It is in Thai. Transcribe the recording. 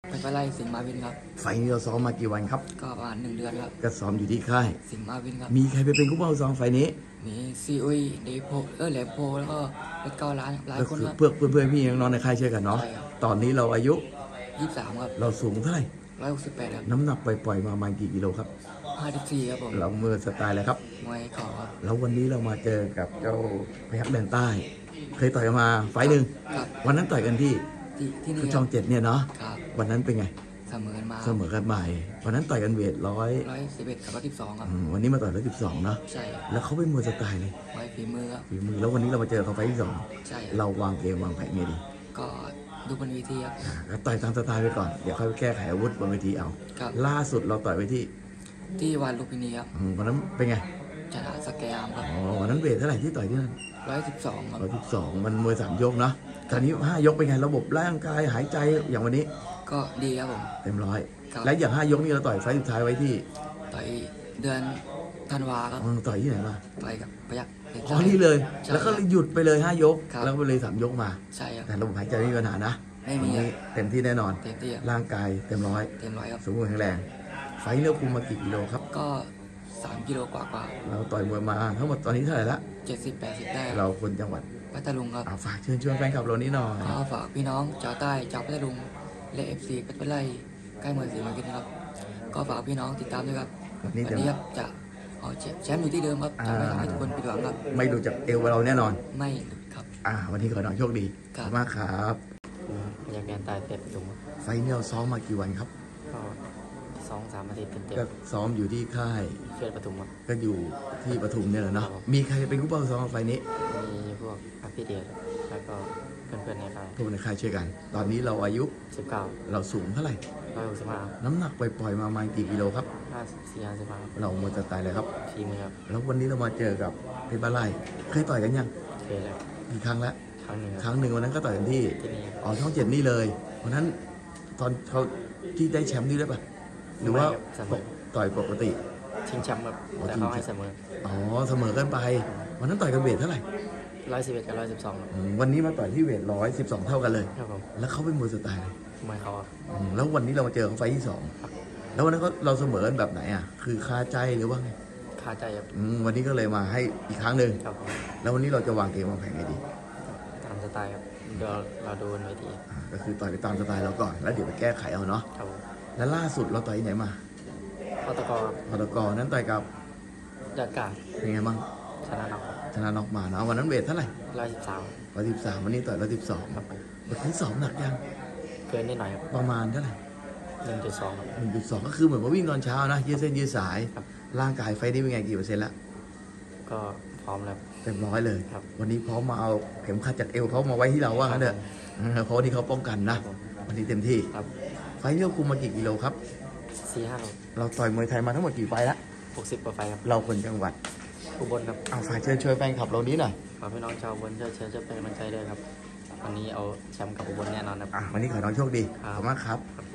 ไปไล่สิงห์มาวินครับไฟนี้เราซ้อมมากี่วันครับก็ประมาณ1 เดือนครับก็ซ้อมอยู่ที่ค่ายสิงห์มาวินครับมีใครไปเป็นคู่เป้าซ้อมไฟนี้มีซีอุยเดโพแหลมโพแล้วก็เพชร9 ล้านหลายคนครับเพื่อนพี่น้องในค่ายเชื่อกันเนาะตอนนี้เราอายุ 23ครับเราสูงเท่าไหร่ 168ครับน้ำหนักปล่อยมาประมาณกี่กิโลครับ 54ครับผมเรามือสไตล์อะไรครับมวยเข่าครับแล้ววันนี้เรามาเจอกับเจ้าพยัคฆ์แดนใต้เคยต่อยกันมาไฟหนึ่งวันนั้นต่อยกันที่นี่ช่อง7เนี่ยเนาะวันนั้นเป็นไงเสมอกันใหม่วันนั้นต่อยกันเวท 111กับ112ครับวันนี้มาต่อย112เนาะใช่แล้วเขาเป็นมวยสไตล์เลยมวยฝีมือครับฝีมือแล้ววันนี้เรามาเจอเขาไฟที่ 2ใช่เราวางเกมวางแผนไงดีก็ดูบนเวทีครับก็ต่อยตามสไตล์ไปก่อนเดี๋ยวค่อยแก้ไขอาวุธบนเวทีเอาล่าสุดเราต่อยไปที่วานลูปินีครับวันนั้นเป็นไงชนะสแกมครับวันนั้นเวทเท่าไหร่ที่ต่อยที่นั่น 112ครับ 112มันมวย3 ยกนะตอนนี้5 ยกเป็นไงระบบร่างกายหายใจอย่างวันนี้ก็ดีครับผมเต็มร้อยและอย่าง5 ยกนี่เราต่อยไฟสุดท้ายไว้ที่ต่อยเดือนธันวาครับต่อยที่ไหนมาต่อยกับพยัคฆ์นี่เลยแล้วก็หยุดไปเลย5 ยกแล้วก็ไปเลย3 ยกมาใช่ครับแต่ระบบหายใจไม่มีปัญหานะไม่มีเต็มที่แน่นอนเต็มที่ร่างกายเต็มร้อยครับสมบูรณ์แข็งแรงไฟเลือกคุมมากี่กิโลครับก็3 กิโลกว่าเราต่อยมวยมาทั้งหมดตอนนี้เท่าไหร่ละ 70-80ได้เราคนจังหวัดพัทลุงครับฝากเชิญชวนแฟนคลับเรานี้หน่อยก็ฝากพี่น้องชาวใต้ชาวพัทลุงและFCเพชรไร่ใกล้เมืองศรีมากินนะครับก็ฝากพี่น้องติดตามด้วยครับวันนี้ครับจะเอาแชมป์อยู่ที่เดิมครับจะไม่ทำให้ทุกคนผิดหวังครับไม่หลุดจากเอวเราแน่นอนไม่หลุดครับวันนี้ขอหน่อยโชคดีมากครับอยากแกนตายเสร็จปทุมไฟนี้เราซ้อมมากี่วันครับก็2-3 อาทิตย์เต็มก็ซ้อมอยู่ที่ค่ายเชียร์ปทุมครับก็อยู่ที่ปทุมเนี่ยแหละเนาะมีใครเป็นคู่เป้าซ้อมไฟนี้มีพวกพี่เดียแล้วก็เพื่อนๆในค่ายพวกในค่ายช่วยกันตอนนี้เราอายุ 19 เราสูงเท่าไหร่ 165 น้ำหนักปล่อยมาประมาณกี่กิโลครับ 54-55 เราหมดสไตล์เลยครับฝีมือครับแล้ววันนี้เรามาเจอกับเพชรบ้านไร่เคยต่อยกันยังเคยแล้วกี่ครั้งแล้วครั้งหนึ่งวันนั้นก็ต่อยกันที่ช่อง7นี่เลยวันนั้นตอนเขาที่ได้แชมป์นี่ได้ปะหรือว่าต่อยปกติชิงแชมป์แบบแต่เขาให้เสมอเสมอกันไปวันนั้นต่อยกันเวทเท่าไหร่ 111กับ112 วันนี้มาต่อยที่เวท112เท่ากันเลยครับผมแล้วเขาเป็นมวยสไตล์อะไรมวยเขาแล้ววันนี้เรามาเจอเขาไฟที่2แล้ววันนั้นเราเสมอกันแบบไหนคือคาใจหรือว่าไงคาใจครับวันนี้ก็เลยมาให้อีกครั้งหนึ่งครับแล้ววันนี้เราจะวางเกมวางแผนไงดีตามสไตล์ครับเดี๋ยวเราดูบนเวทีก็คือต่อยไปตามสไตล์เราก่อนแล้วเดี๋ยวไปแก้ไขเอาเนาะครับแล้วล่าสุดเราต่อยที่ไหนมาพตกนั้นต่อยกับยอดกาเป็นไงบ้างชนะน็อกมานะวันนั้นเวทเท่าไหร่ 113 วันนี้ต่อย112 ครับวันที่2หนักยังเกินนิดหน่อยครับประมาณเท่าไหร่ 1.2 ครับ 1.2 ก็คือเหมือนว่าวิ่งตอนเช้านะยืดเส้นยืดสายร่างกายไฟได้เป็นไงกี่เปอร์เซ็นต์แล้วก็พร้อมแล้วเต็มร้อยเลยวันนี้พร้อมมาเอาเข็มขัดจากเอวเขามาไว้ที่เราว่างั้นเถอะเพราะที่เขาป้องกันนะวันนี้เต็มที่ไฟเลือกคุมมากี่กิโลครับ 4-5 โลเราต่อยมวยไทยมาทั้งหมดกี่ไฟละ 60 กว่าไฟครับเราคนจังหวัดอุบลครับฝากเชิญชวนแฟนคลับเรานี้หน่อยฝากพี่น้องชาวอุบลช่วยเป็นกำลังใจด้วยครับวันนี้เอาแชมป์กับอุบลแน่นอนครับวันนี้ขอน้องโชคดีขอบคุณมากครับ